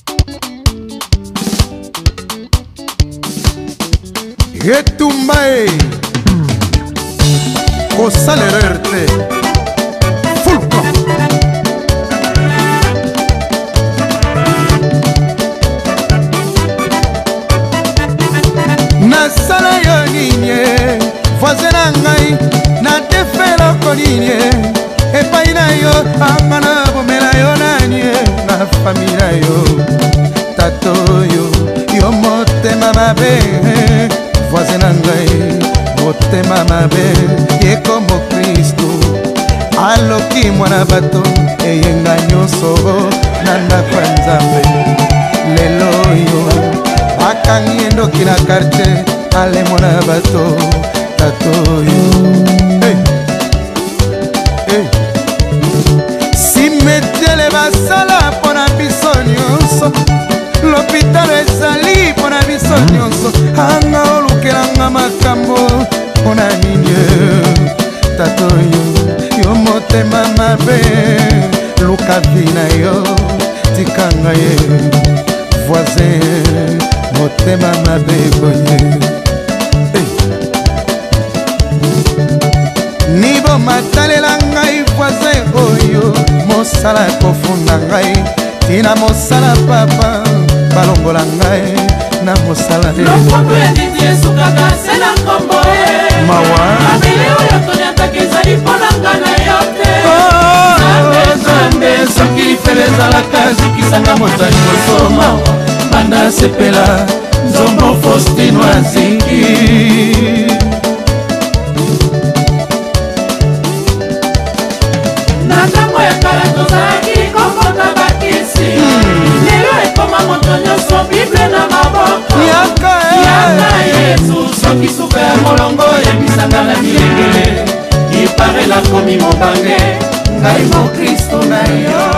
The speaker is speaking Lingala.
Etumbae Kosalererte Fulcro Nasala yo ninye voisin na ngai na defelo koninye epai na yo amana bomela yo nanie na familia yo tato yo motema mabe voisin na ngai motema mabe ye como Kristo aloki mwana bato eyenga nyonso na ndako ya Nzambe lelo yo akangi endoki na quartier ale mwana bato tato yo simetele basala mpona biso nyonso lopitalo ezali mpona biso nyonso anga olukelanga makambo mpona nini tato yo motema mabe luka vi na yo tikanga ye voisin motema mabe boye nibo matalela ngai voisin oyo mosala kofunda ngai tina mosala papa balongola ngai na mosala lokondo ya didi esukaka se na nkombo mawa abele oyo toniataka ezali mpona nga na yo te Nzambe soki lifele ezalaka zikisanga motani kosoma banda sepela nzombo Faustino azingi na ntango ya kala tozalaki kokota bakisi lelo ekoma moto nyonso bible na maboko yaka Yesu soki suka ya molongo yebisanga na bilengele ipare nakomi mobange ngai mo Kristo na yo